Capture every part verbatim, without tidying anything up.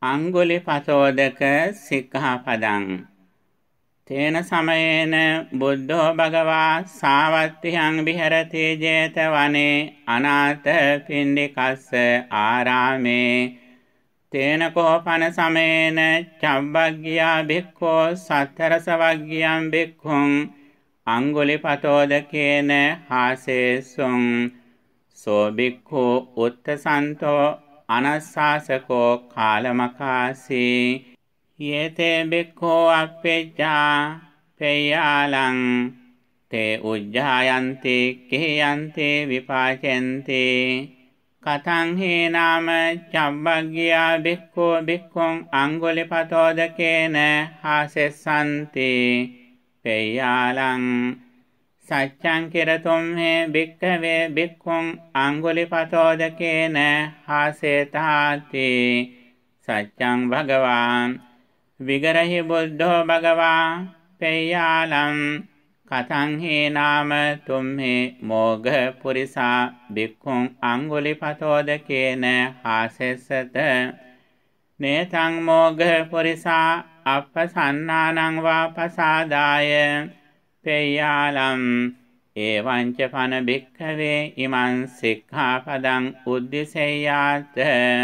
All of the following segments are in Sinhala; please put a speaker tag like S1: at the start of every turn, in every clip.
S1: අංගුලිපතෝදක සික්ඛාපදං තේන සමයේන බුද්ධෝ භගවා සාවත්තිහං විහෙරති ජේතවනේ අනාථ පිණ්ඩිකස්ස ආරාමේ තේන කෝපන සමයේන චබ්බග්ගියා භික්ඛෝ සත්තරස වග්ගියං භික්ඛුං අංගුලිපතෝදකේන හාසේසුං සෝ භික්ඛු උත්තසන්තෝ අනස්සාසකෝ කාලමකාසී යේතේ භික්ඛෝ අප්පෙජ්ජා පේයාලං තේ උජ්ජායන්ති කියන්ති විපාචෙන්ති කතං හේනාම චබ්බග්ගියා භික්ඛෝ භික්ඛුං අංගුලිපතෝදකේන හාසෙස්සන්ති පේයාලං සච්ඡං කිරතුම් හේ භික්ඛවේ භික්ඛුං අංගුලිපතෝදකේන හාසේතාති සච්ඡං භගවාන් විගරහි බුද්ධෝ භගවා පේයාලං කතං හේනාම තුම්හි මෝඝ පුරිසා භික්ඛුං අංගුලිපතෝදකේන හාසෙස්සත නේතං මෝඝ පුරිසා අප්පසන්නානං වා පසාදාය පේයාලම් එවං ච පන භික්ඛවේ ඉමං සික්ඛාපදං උද්දිසෙය්‍යාත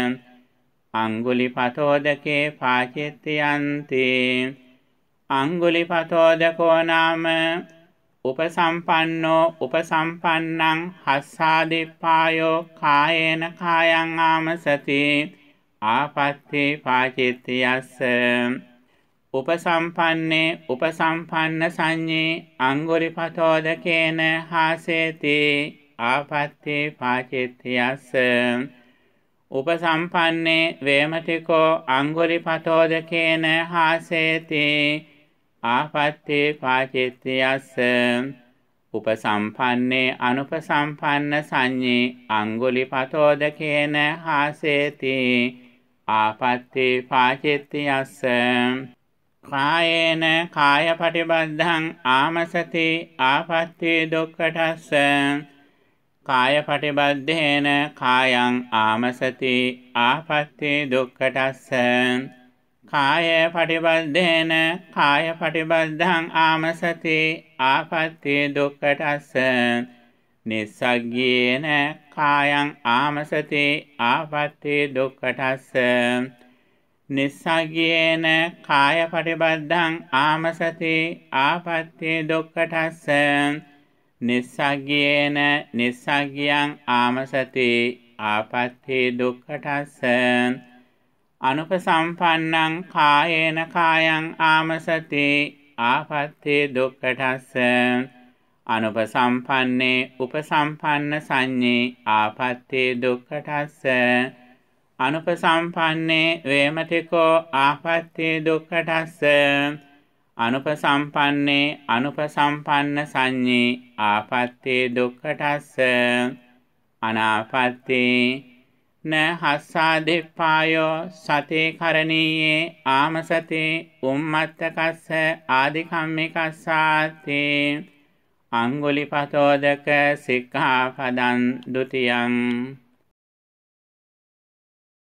S1: අංගුලිපතෝදකේ පාචිත්‍යන්ති අංගුලිපතෝදකෝ නාම උපසම්පන්නෝ උපසම්පන්නං හස්සාදිප්පායෝ කායේන කායං ආමසති ආපත්ති පාචිත්‍යස්ස උපසම්පන්නේ උපසම්පන්න සංඤේ අංගුලිපතෝදකේන හාසේති ආපත්ති පාචිත්‍යස්ස උපසම්පන්නේ වේමතිකෝ අංගුලිපතෝදකේන හාසේති ආපත්ති පාචිත්‍යස්ස උපසම්පන්නේ අනුපසම්පන්න සංඤේ අංගුලිපතෝදකේන හාසේති ආපත්ති පාචිත්‍යස්ස කායේන කායපටිබද්ධං ආමසති ආපත්ති දුක්ඛටස්ස කායපටිබද්ධේන කායං ආමසති ආපත්ති දුක්ඛටස්ස කායපටිබද්ධේන කායපටිබද්ධං ආමසති ආපත්ති දුක්ඛටස්ස නිස්සග්ගේන කායං ආමසති ආපත්ති දුක්ඛටස්ස නිස්සග්ගේන කායපටිබද්ධං ආමසති ආපත්ති දුක්ඛටස්ස නිස්සග්ගේන නිස්සග්ගයං ආමසති ආපත්ති දුක්ඛටස්ස අනුපසම්පන්නං කායේන කායං ආමසති ආපත්ති දුක්ඛටස්ස අනුපසම්පන්නේ උපසම්පන්න සංඤේ ආපත්ති දුක්ඛටස්ස අනුපසම්පන්නේ වේමතිකෝ ආපත්ති දුක්ඛටස්ස අනුපසම්පන්නේ අනුපසම්පන්න සංඤේ ආපත්ති දුක්ඛටස්ස අනාපත්ති න හස්සාදිප්පායෝ සතේ කරණීයේ ආමසති උම්මත්තකස්ස ආදිකම්මිකස්සාති අංගුලිපතෝදක සික්ඛාපදං ဒ ුතියං